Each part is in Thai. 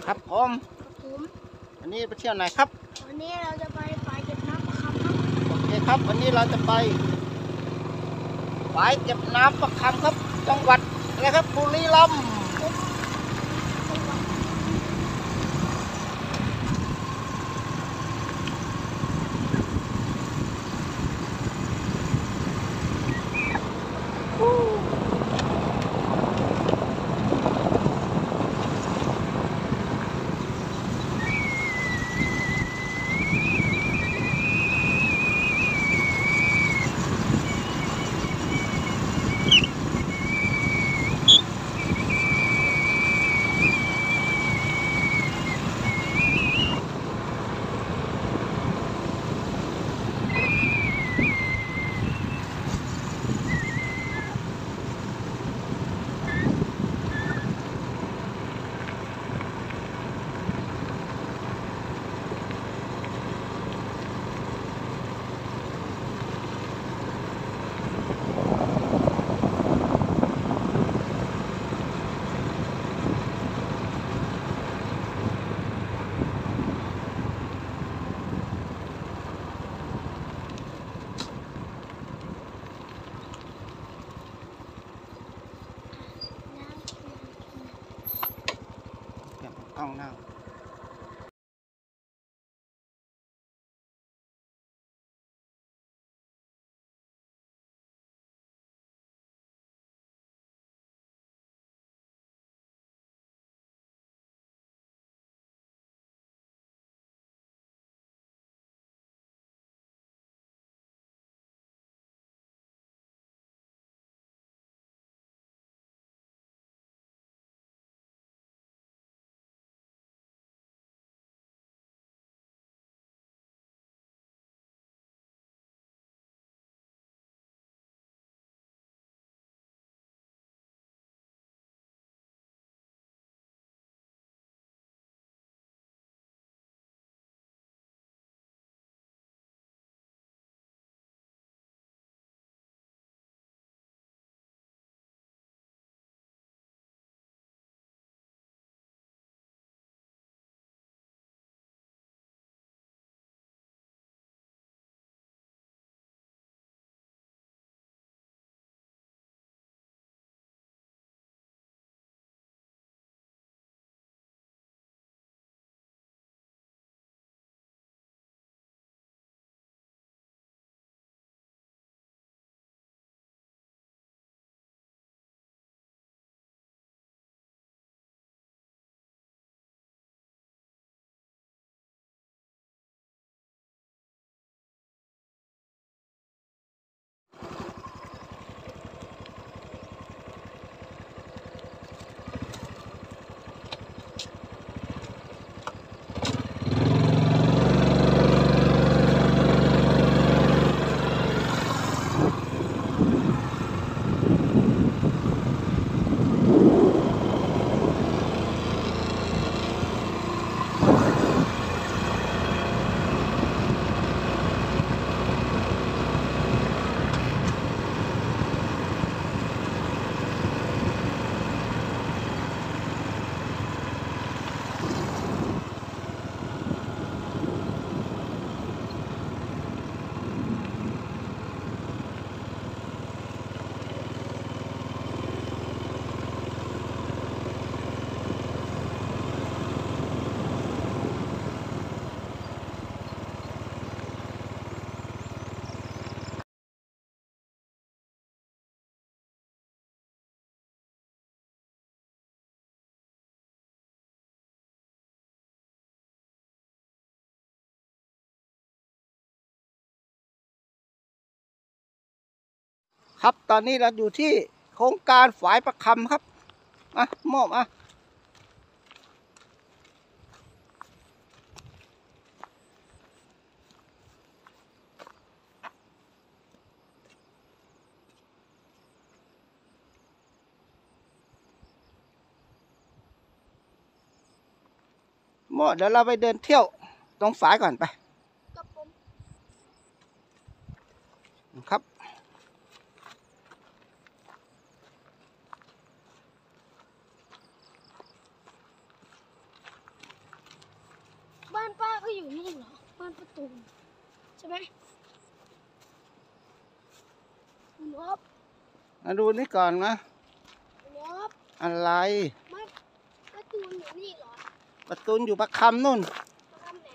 ครับผมวันนี้ไปเที่ยวไหนครับวันนี้เราจะไปฝ่ายเก็บน้ำประคำครับโอเคครับวันนี้เราจะไปฝ่ายเก็บน้ำประคำครับจังหวัดอะไรครับบุรีรัมย์กล้องหน้าครับตอนนี้เราอยู่ที่โครงการฝายประคำครับมอบเดี๋ยวเราไปเดินเที่ยวตรงฝายก่อนไปครับประตูใช่ไหมนบมาดูนี่ก่อนนะนบอะไรมันประตูอยู่นี่เหรอประตูอยู่ประคำนู่นประคำไหน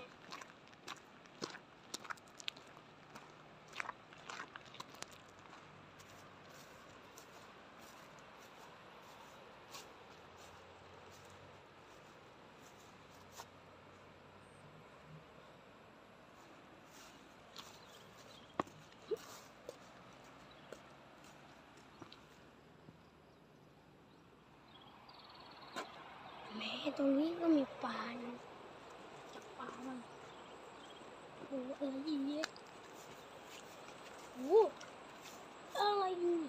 แม่ตรงนี้ก็มีปลานะจับปลามันโอ้อะไรอย่างเงี้ยโอ้อะไรอยู่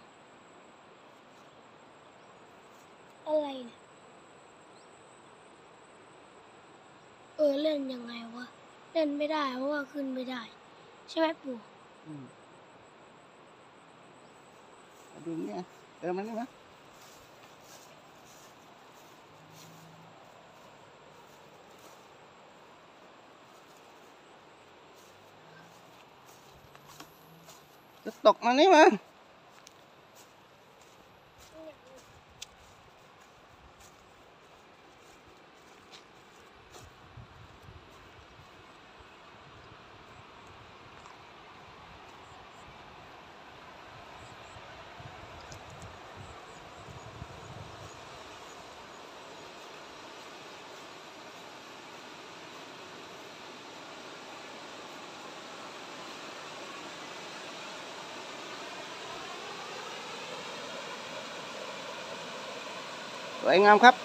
อะไรเนี่ยเล่นยังไงวะเล่นไม่ได้เพราะว่าขึ้นไม่ได้ใช่ไหมปู่มาดูนี่มันนี่มั้ยจะตกมานี่มั้ยสวยงามครับ